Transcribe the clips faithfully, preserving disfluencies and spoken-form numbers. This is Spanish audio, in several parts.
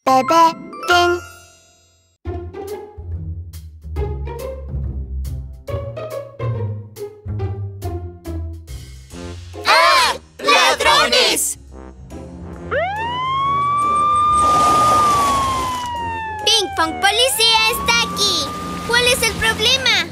Bebé Pin. ¡Ah! ¡Ladrones! Ping Pong Policía está aquí. ¿Cuál es el problema?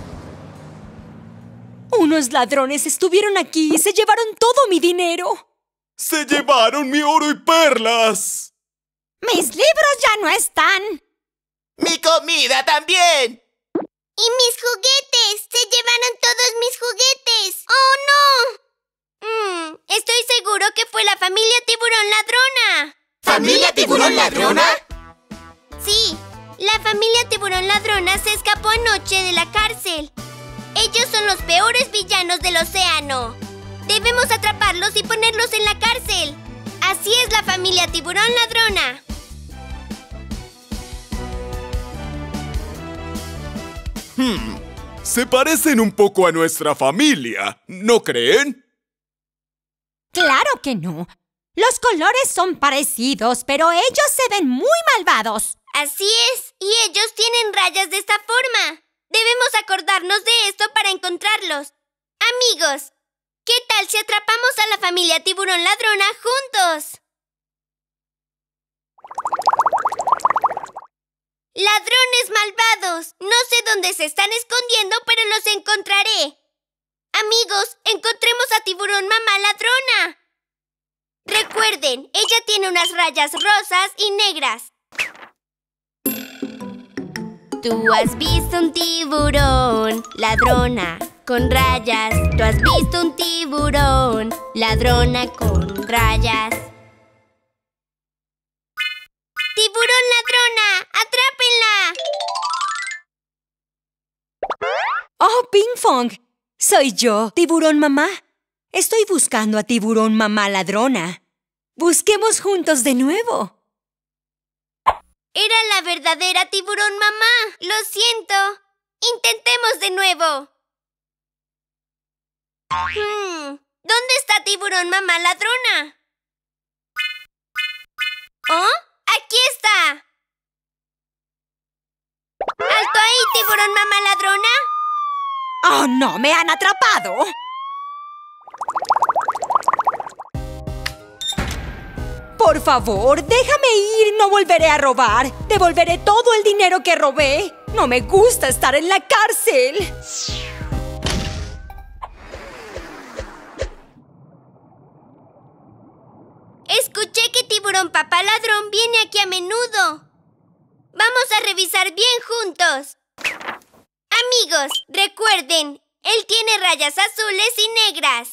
Unos ladrones estuvieron aquí y se llevaron todo mi dinero. ¡Se llevaron mi oro y perlas! ¡Mis libros ya no están! ¡Mi comida también! ¡Y mis juguetes! ¡Se llevaron todos mis juguetes! ¡Oh, no! Mm, estoy seguro que fue la familia Tiburón Ladrona. ¿Familia Tiburón Ladrona? Sí, la familia Tiburón Ladrona se escapó anoche de la cárcel. Ellos son los peores villanos del océano. Debemos atraparlos y ponerlos en la cárcel. Así es la familia Tiburón Ladrona. Hmm, se parecen un poco a nuestra familia, ¿no creen? ¡Claro que no! Los colores son parecidos, pero ellos se ven muy malvados. Así es, y ellos tienen rayas de esta forma. Debemos acordarnos de esto para encontrarlos. Amigos, ¿qué tal si atrapamos a la familia Tiburón Ladrona juntos? ¡Ladrones malvados! No sé dónde se están escondiendo, pero los encontraré. Amigos, encontremos a Tiburón Mamá Ladrona. Recuerden, ella tiene unas rayas rosas y negras. Tú has visto un tiburón, ladrona, con rayas. Tú has visto un tiburón, ladrona con rayas. ¡Tiburón ladrona! ¡Atrápenla! ¡Oh, Ping Pong! Soy yo, Tiburón Mamá. Estoy buscando a Tiburón Mamá Ladrona. Busquemos juntos de nuevo. Era la verdadera Tiburón Mamá. Lo siento. Intentemos de nuevo. Hmm, ¿dónde está Tiburón Mamá Ladrona? ¿Oh? ¡Aquí está! ¡Alto ahí, Tiburón Mamá Ladrona! ¡Oh, no! ¡Me han atrapado! Por favor, déjame ir. No volveré a robar. Devolveré todo el dinero que robé. No me gusta estar en la cárcel. Escuché que Tiburón Papá Ladrón viene aquí a menudo. Vamos a revisar bien juntos. Amigos, recuerden, él tiene rayas azules y negras.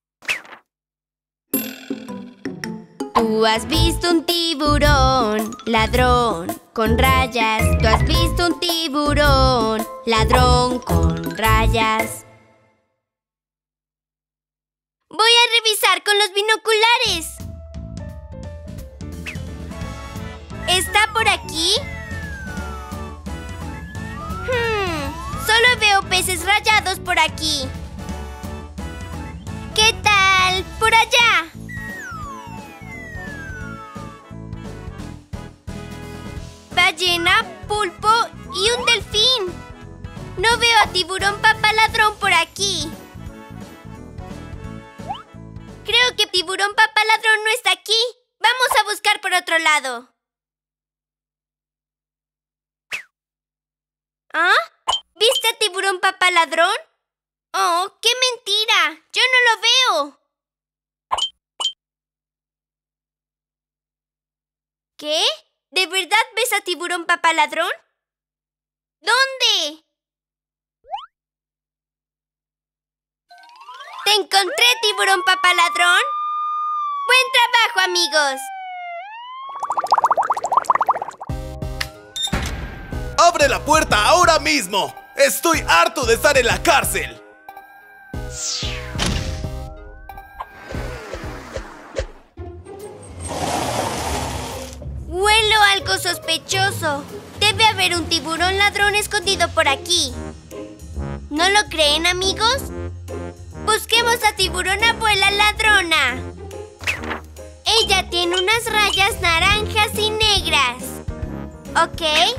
Tú has visto un tiburón, ladrón, con rayas. Tú has visto un tiburón, ladrón, con rayas. Voy a revisar con los binoculares. ¿Está por aquí? Hmm, solo veo peces rayados por aquí. ¿Qué tal por allá? Ballena, pulpo y un delfín. No veo a Tiburón Papá Ladrón por aquí. Creo que Tiburón Papá Ladrón no está aquí. Vamos a buscar por otro lado. ¿Ah? ¿Viste a Tiburón Papá Ladrón? ¡Oh, qué mentira! ¡Yo no lo veo! ¿Qué? ¿De verdad ves a Tiburón Papá Ladrón? ¿Dónde? ¡Te encontré, Tiburón Papá Ladrón! ¡Buen trabajo, amigos! ¡Abre la puerta ahora mismo! ¡Estoy harto de estar en la cárcel! Huelo algo sospechoso. Debe haber un tiburón ladrón escondido por aquí. ¿No lo creen, amigos? Busquemos a Tiburón Abuela Ladrona. Ella tiene unas rayas naranjas y negras. Ok.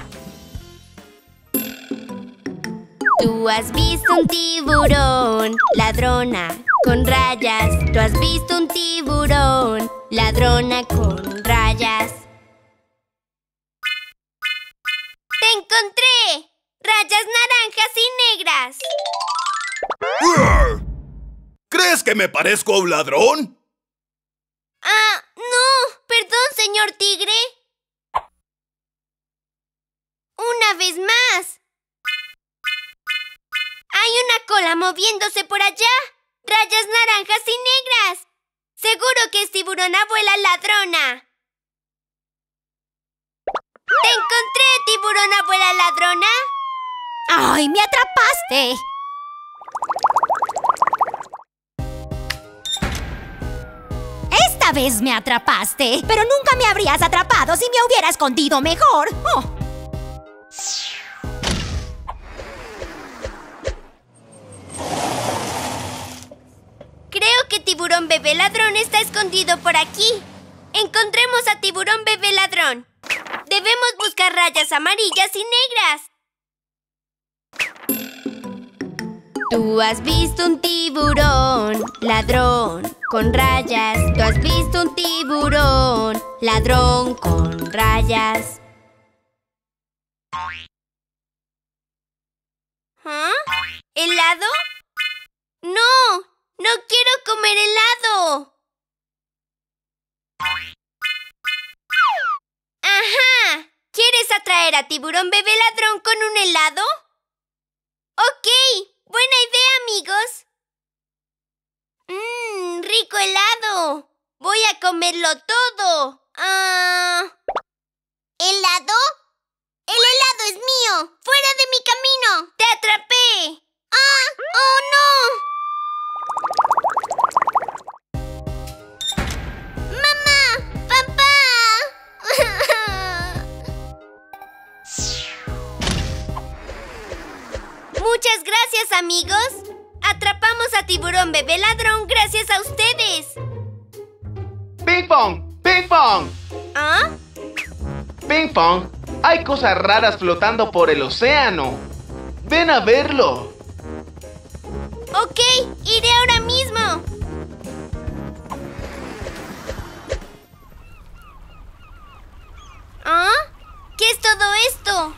Tú has visto un tiburón, ladrona, con rayas. Tú has visto un tiburón, ladrona con rayas. ¡Te encontré! ¡Rayas naranjas y negras! ¿Crees que me parezco a un ladrón? Ah, no. Perdón, señor tigre. Una vez más. Hay una cola moviéndose por allá. Rayas naranjas y negras. Seguro que es tiburón abuela ladrona. ¿Te encontré, tiburón abuela ladrona? ¡Ay, me atrapaste! Esta vez me atrapaste, pero nunca me habrías atrapado si me hubiera escondido mejor. Oh. Creo que tiburón bebé ladrón está escondido por aquí. Encontremos a tiburón bebé ladrón. Debemos buscar rayas amarillas y negras. Tú has visto un tiburón, ladrón, con rayas. Tú has visto un tiburón, ladrón, con rayas. ¿Ah? ¿Helado? ¡No! ¡No quiero comer helado! ¡Ajá! ¿Quieres atraer a tiburón bebé ladrón con un helado? ¡Ok! ¡Buena idea, amigos! ¡Mmm! ¡Rico helado! ¡Voy a comerlo todo! Ah... ¿Helado? ¡El helado es mío! ¡Fuera de mi camino! ¡Te atrapé! ¡Ah! ¡Oh, no! ¡Mamá! ¡Papá! Muchas gracias, amigos. Atrapamos a tiburón bebé ladrón gracias a ustedes. ¡Ping pong! ¡Ping pong! ¿Ah? ¡Ping pong! Hay cosas raras flotando por el océano. ¡Ven a verlo! Ok, iré ahora mismo. ¿Ah? ¿Qué es todo esto?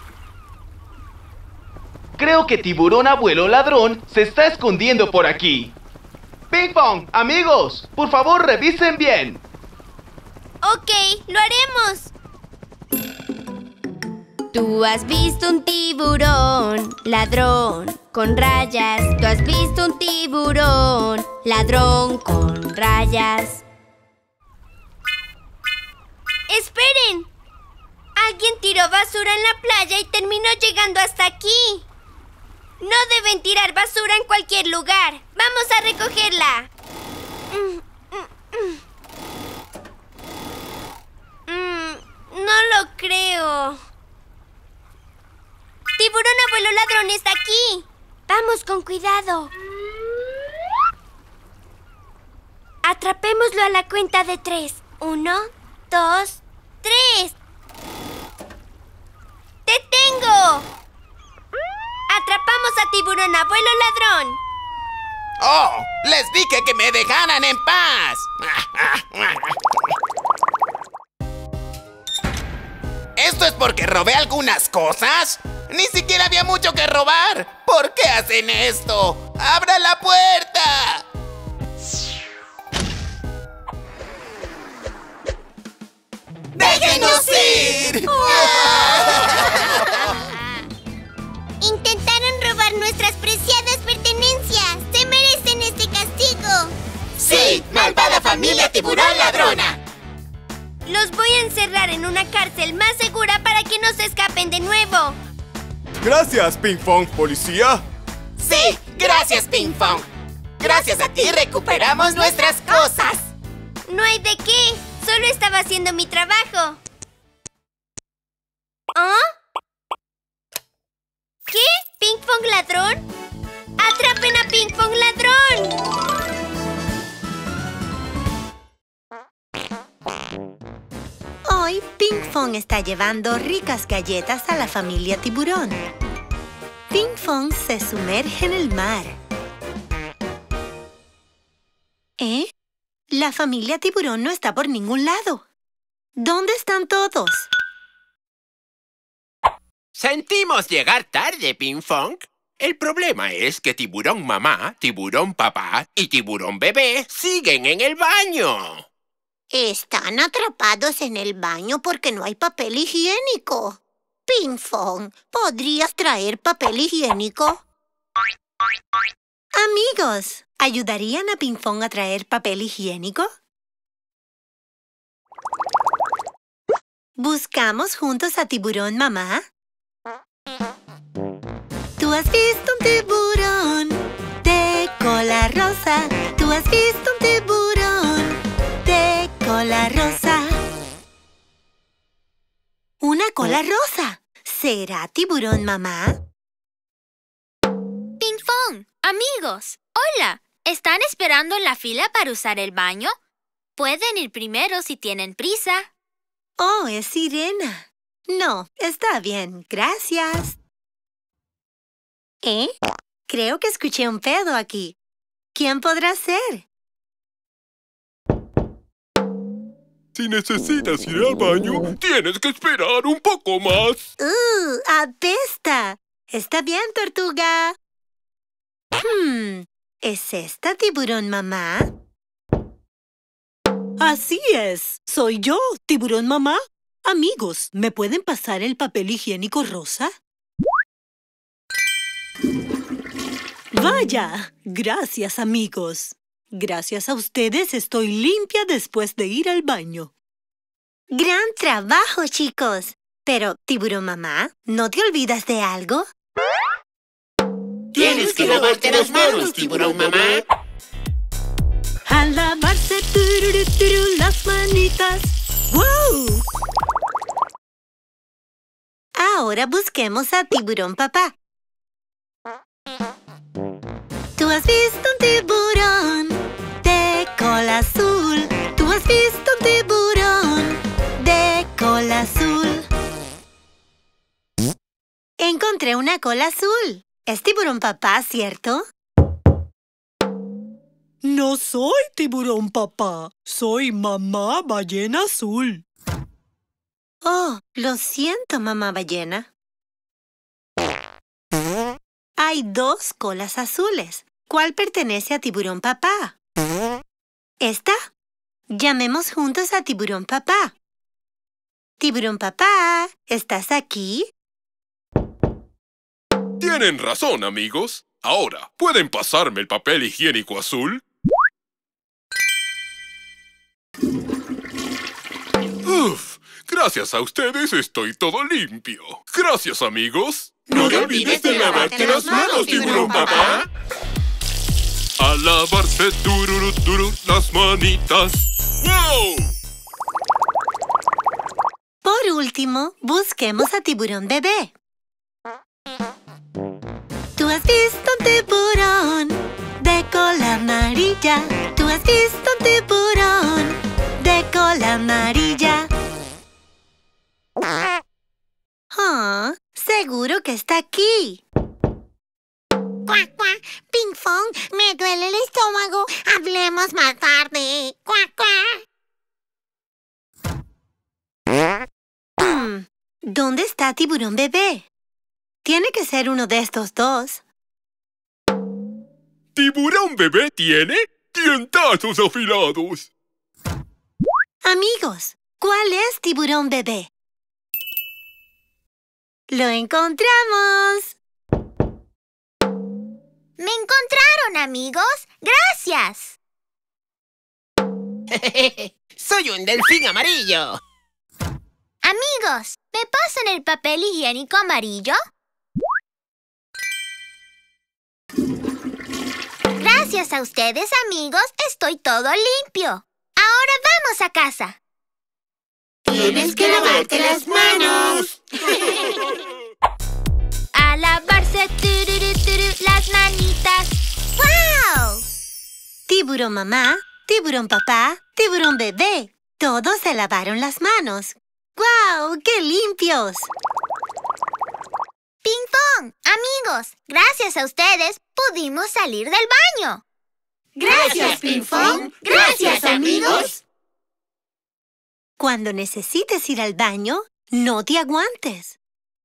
Creo que tiburón abuelo ladrón se está escondiendo por aquí. ¡Ping pong! Amigos, por favor revisen bien. Ok, lo haremos. Tú has visto un tiburón, ladrón, con rayas. Tú has visto un tiburón, ladrón, con rayas. ¡Esperen! Alguien tiró basura en la playa y terminó llegando hasta aquí. No deben tirar basura en cualquier lugar. ¡Vamos a recogerla! Mm, mm, mm. Mm, no lo creo. ¡Tiburón abuelo ladrón está aquí! ¡Vamos con cuidado! Atrapémoslo a la cuenta de tres. Uno, dos, tres. ¡Te tengo! ¡Atrapamos a tiburón abuelo ladrón! ¡Oh! ¡Les dije que me dejaran en paz! ¿Esto es porque robé algunas cosas? ¡Ni siquiera había mucho que robar! ¿Por qué hacen esto? ¡Abra la puerta! ¡Déjenos ir! Intentaron robar nuestras preciadas pertenencias. Se merecen este castigo. ¡Sí! ¡Malvada familia tiburón ladrona! Los voy a encerrar en una cárcel más segura para que no se escapen de nuevo. Gracias, Ping Pong, policía. ¡Sí! ¡Gracias, Ping Pong! Gracias a ti recuperamos nuestras cosas. No hay de qué. Solo estaba haciendo mi trabajo. ¿Ah? ¿Qué? ¿Ping Pong ladrón? ¡Atrapen a Ping Pong ladrón! Hoy, Pinkfong está llevando ricas galletas a la familia tiburón. Pinkfong se sumerge en el mar. ¿Eh? La familia tiburón no está por ningún lado. ¿Dónde están todos? Sentimos llegar tarde, Pinkfong. El problema es que Tiburón Mamá, Tiburón Papá y Tiburón Bebé siguen en el baño. Están atrapados en el baño porque no hay papel higiénico. Pinkfong, ¿podrías traer papel higiénico? Amigos, ¿ayudarían a Pinkfong a traer papel higiénico? ¿Buscamos juntos a Tiburón Mamá? Tú has visto un tiburón de cola rosa. Tú has visto un tiburón de cola rosa. ¡Una cola rosa! ¿Será Tiburón Mamá? Pinkfong, amigos, hola. ¿Están esperando en la fila para usar el baño? Pueden ir primero si tienen prisa. Oh, es Sirena. No, está bien, gracias. ¿Eh? Creo que escuché un pedo aquí. ¿Quién podrá ser? Si necesitas ir al baño, tienes que esperar un poco más. ¡Uh! ¡Apesta! Está bien, tortuga. Hmm, ¿es esta Tiburón Mamá? Así es. Soy yo, Tiburón Mamá. Amigos, ¿me pueden pasar el papel higiénico rosa? ¡Vaya! Gracias, amigos. Gracias a ustedes estoy limpia después de ir al baño. ¡Gran trabajo, chicos! Pero, Tiburón Mamá, ¿no te olvidas de algo? Tienes que lavarte las manos, Tiburón Mamá. A lavarse tururu, turu, las manitas. ¡Wow! Ahora busquemos a Tiburón Papá. Tú has visto un tiburón de cola azul. Tú has visto un tiburón de cola azul. Encontré una cola azul. Es Tiburón Papá, ¿cierto? No soy Tiburón Papá. Soy Mamá Ballena Azul. Oh, lo siento, Mamá Ballena. Hay dos colas azules. ¿Cuál pertenece a Tiburón Papá? ¿Esta? Llamemos juntos a Tiburón Papá. Tiburón Papá, ¿estás aquí? Tienen razón, amigos. Ahora, ¿pueden pasarme el papel higiénico azul? Uf, gracias a ustedes estoy todo limpio. Gracias, amigos. No te olvides de lavarte las manos, Tiburón Papá. A lavarse tururu, turu, las manitas. ¡Wow! Por último, busquemos a Tiburón Bebé. Tú has visto un tiburón de cola amarilla. Tú has visto un tiburón de cola amarilla. Oh, seguro que está aquí. ¡Cuac, cuac! Pinkfong, me duele el estómago. Hablemos más tarde. ¡Cuac, cuac! Hmm, ¿dónde está Tiburón Bebé? Tiene que ser uno de estos dos. ¿Tiburón Bebé tiene dientazos afilados? Amigos, ¿cuál es Tiburón Bebé? ¡Lo encontramos! ¡Me encontraron, amigos! ¡Gracias! ¡Soy un delfín amarillo! Amigos, ¿me pasan el papel higiénico amarillo? Gracias a ustedes, amigos, estoy todo limpio. Ahora vamos a casa. ¡Tienes que lavarte las manos! A lavarse tururu, turu, las manitas. ¡Wow! Tiburón Mamá, Tiburón Papá, Tiburón Bebé. Todos se lavaron las manos. ¡Guau! ¡Qué limpios! Ping Pong, amigos, gracias a ustedes pudimos salir del baño. ¡Gracias, Ping Pong! ¡Gracias, amigos! Cuando necesites ir al baño, no te aguantes.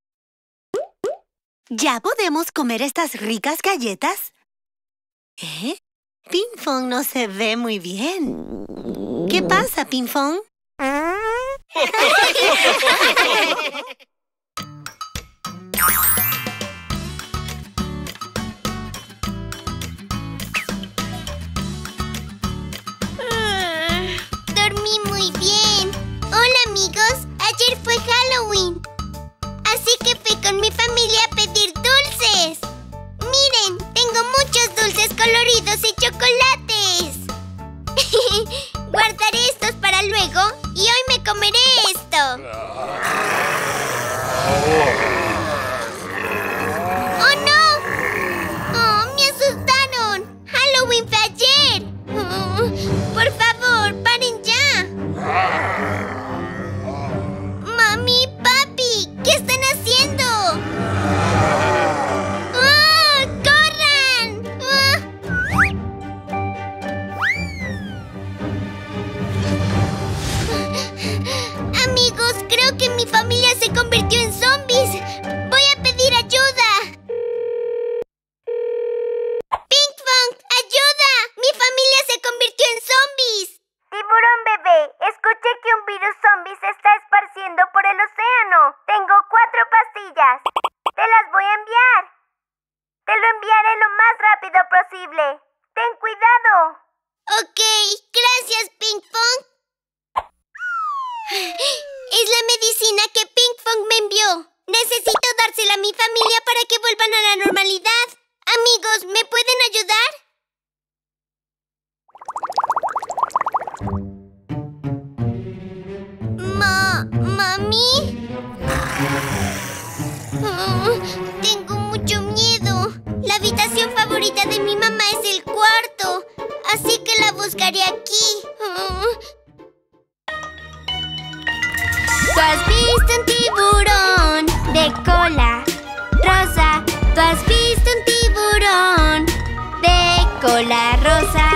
¿Ya podemos comer estas ricas galletas? ¿Eh? Ping Pong no se ve muy bien. ¿Qué pasa, Ping Pong? Dormí muy bien. Hola, amigos. Ayer fue Halloween. Así que fui con mi familia a pedir dulces. Miren, tengo muchos dulces coloridos y chocolates. Guardaré estos para luego y hoy me comeré esto. ¡Oh, no! ¡Oh, me asustaron! ¡Halloween fue ayer! Oh, por favor, paren ya. Mami, papi, ¿qué están haciendo? ¡Ah! ¡Corran! ¡Ah! Amigos, creo que mi familia se convirtió en zombies. Voy a pedir ayuda. Ping Pong, ayuda. Mi familia se convirtió en zombies. Tiburón bebé, escuché que un virus zombie se está esparciendo por el océano. Tengo cuatro pastillas. Te las voy a enviar. Te lo enviaré lo más rápido posible. Ten cuidado. Ok, gracias, Ping Pong. Es la medicina que Ping Pong me envió. Necesito dársela a mi familia para que vuelvan a la normalidad. Amigos, ¿me pueden ayudar? Ma... ¿Mami? Oh, tengo mucho miedo. La habitación favorita de mi mamá es el cuarto. Así que la buscaré aquí. Oh. ¿Tú has visto un tiburón de cola rosa? ¿Tú has visto un tiburón de cola rosa?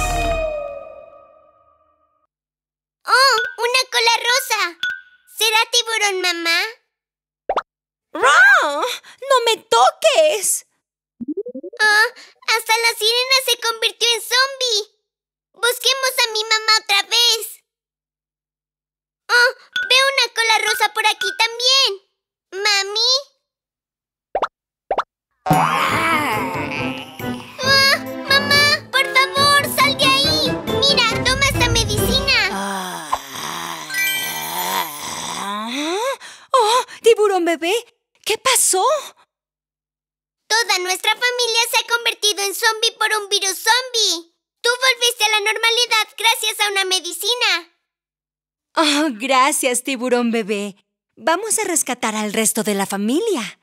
¡Oh! ¡Una cola rosa! ¿Será tiburón mamá? ¡Ah! ¡No me toques! ¡Oh! ¡Hasta la sirena se convirtió en zombie! Busquemos a mi mamá otra vez. ¡Oh! Veo una cola rosa por aquí también. ¿Mami? ¡Ah! ¡Mamá! ¡Por favor, sal de ahí! Mira, toma esta medicina. ¡Oh! ¡Tiburón bebé! ¿Qué pasó? Toda nuestra familia se ha convertido en zombie por un virus zombie. Tú volviste a la normalidad gracias a una medicina. Oh, gracias, tiburón bebé. Vamos a rescatar al resto de la familia.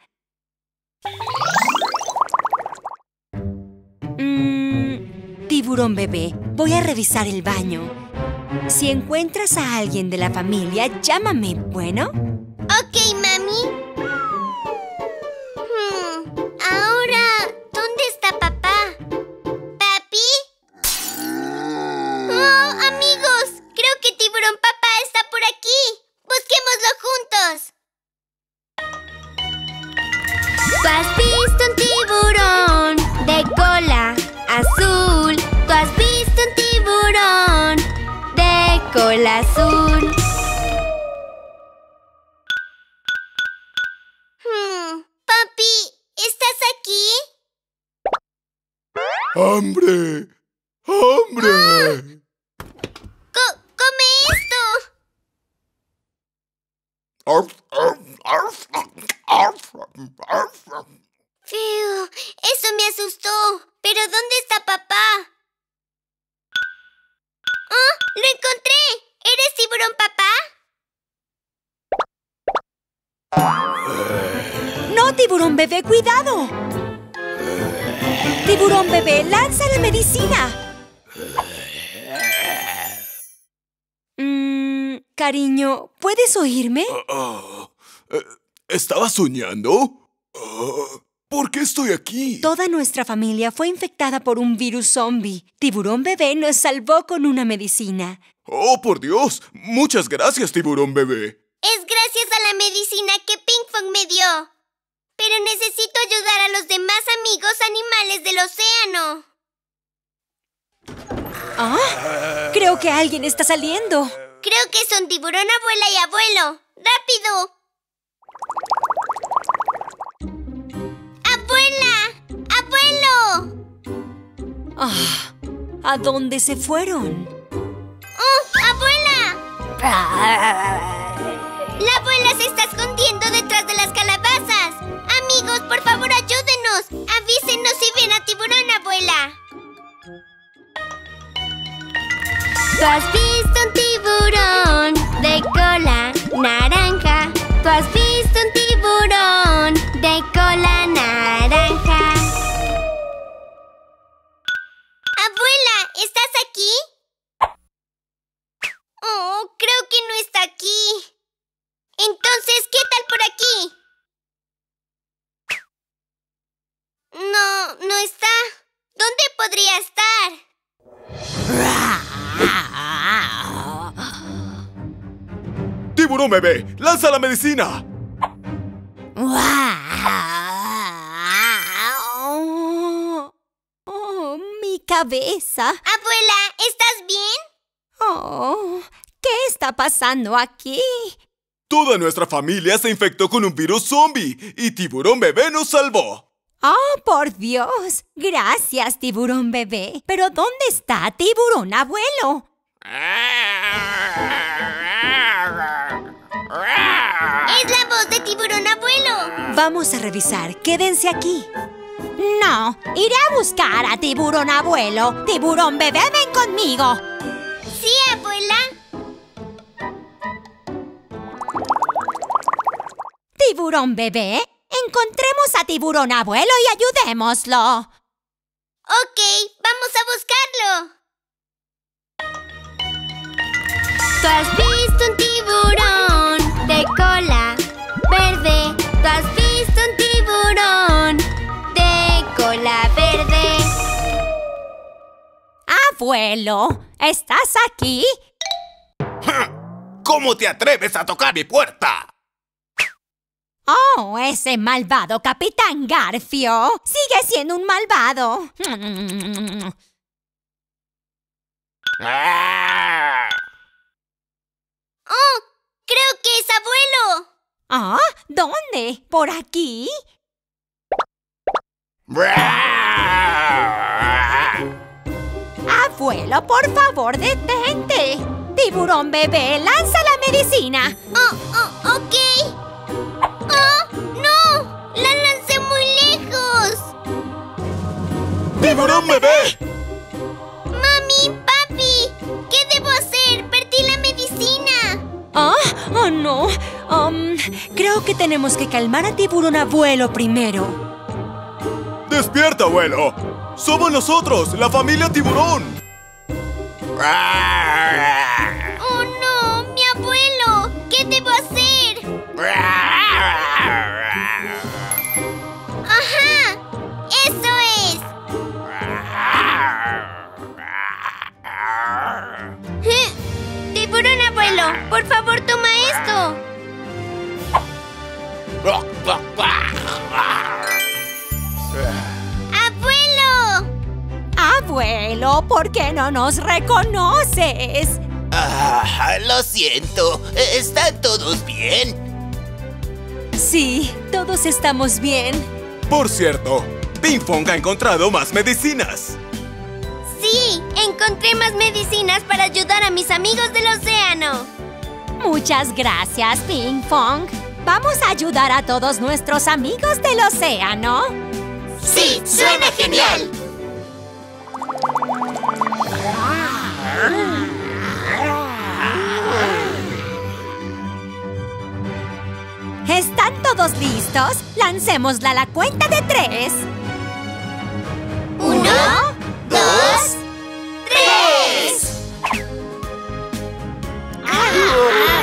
Mm, tiburón bebé, voy a revisar el baño. Si encuentras a alguien de la familia, llámame, ¿bueno? Ok, mami. Hmm, ahora, ¿dónde está papá? ¿Papi? Oh, amigos, creo que tiburón papá está por aquí. Busquémoslo juntos. ¿Tú has visto un tiburón de cola azul? ¿Tú has visto un tiburón de cola azul? Hmm, papi, ¿estás aquí? ¡Hambre! ¡Hambre! Co- ¡Come esto! Fiu, eso me asustó. ¿Pero dónde está papá? ¡Oh! ¡Lo encontré! ¿Eres tiburón papá? ¡No, tiburón bebé, cuidado! Tiburón bebé, lanza la medicina. Mm, cariño, ¿puedes oírme? Uh, uh, eh, ¿Estaba soñando? Uh, ¿Por qué estoy aquí? Toda nuestra familia fue infectada por un virus zombie. Tiburón Bebé nos salvó con una medicina. ¡Oh, por Dios! Muchas gracias, Tiburón Bebé. Es gracias a la medicina que Pinkfong me dio. Pero necesito ayudar a los demás amigos animales del océano. ¿Ah? Creo que alguien está saliendo. Creo que son Tiburón Abuela y Abuelo. ¡Rápido! ¡Abuela! ¡Abuelo! Ah, ¿a dónde se fueron? ¡Oh, abuela! La abuela se está escondiendo detrás de las calabazas. Amigos, por favor, ayúdenos. Avísenos si ven a Tiburón Abuela. ¿Tú has visto un tiburón de cola naranja? ¿Tú has visto un tiburón de cola naranja? Abuela, ¿estás aquí? Oh, creo que no está aquí. Entonces, ¿qué tal por aquí? No, no está. ¿Dónde podría estar? ¡Tiburón Bebé! ¡Lanza la medicina! Oh, oh, mi cabeza. Abuela, ¿estás bien? Oh, ¿qué está pasando aquí? Toda nuestra familia se infectó con un virus zombie y Tiburón Bebé nos salvó. ¡Oh, por Dios! Gracias, Tiburón Bebé. ¿Pero dónde está Tiburón Abuelo? Es la voz de Tiburón Abuelo. Vamos a revisar. Quédense aquí. No, iré a buscar a Tiburón Abuelo. Tiburón Bebé, ven conmigo. Sí, abuela. Tiburón Bebé, encontremos a Tiburón Abuelo y ayudémoslo. Ok, vamos a buscarlo. ¿Tú has visto un tiburón de cola verde? ¿Tú has visto un tiburón de cola verde? Abuelo, ¿estás aquí? ¿Cómo te atreves a tocar mi puerta? Oh, ese malvado Capitán Garfio. Sigue siendo un malvado. ¡Oh! ¡Creo que es abuelo! ¿Ah? ¿Dónde? ¿Por aquí? Abuelo, por favor, detente. Tiburón Bebé, lanza la medicina. ¡Oh, oh, ok! ¡Oh, no! ¡La lancé muy lejos! ¡Tiburón Bebé! ¡Mami, papi! ¿Qué debo hacer? ¡Perdí la medicina! ¿Ah? Oh, no. Um, creo que tenemos que calmar a Tiburón Abuelo primero. ¡Despierta, abuelo! ¡Somos nosotros, la familia Tiburón! ¡Oh, no! ¡Mi abuelo! ¿Qué debo hacer? ¡Ajá! ¡Eso es! ¿Eh? ¡Tiburón Abuelo! ¡Por favor, toma esto! ¡Abuelo! Abuelo, ¿por qué no nos reconoces? Ah, lo siento. ¿Están todos bien? Sí, todos estamos bien. Por cierto, Pinkfong ha encontrado más medicinas. ¡Sí! Encontré más medicinas para ayudar a mis amigos del océano. Muchas gracias, Pinkfong. ¿Vamos a ayudar a todos nuestros amigos del océano? ¡Sí! ¡Suena genial! ¿Están todos listos? Lancémosla a la cuenta de tres. Uno, dos, tres. ¡Ah!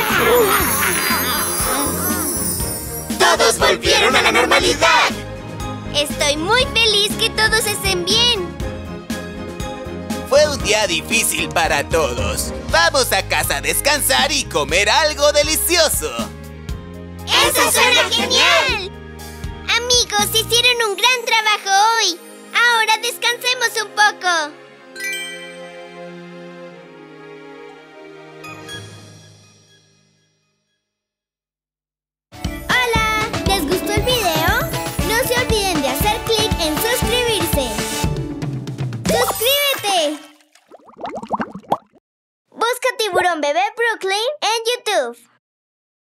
todos volvieron a la normalidad. Estoy muy feliz que todos estén bien. Fue un día difícil para todos. Vamos a casa a descansar y comer algo delicioso. ¡Eso suena genial! Amigos, hicieron un gran trabajo hoy.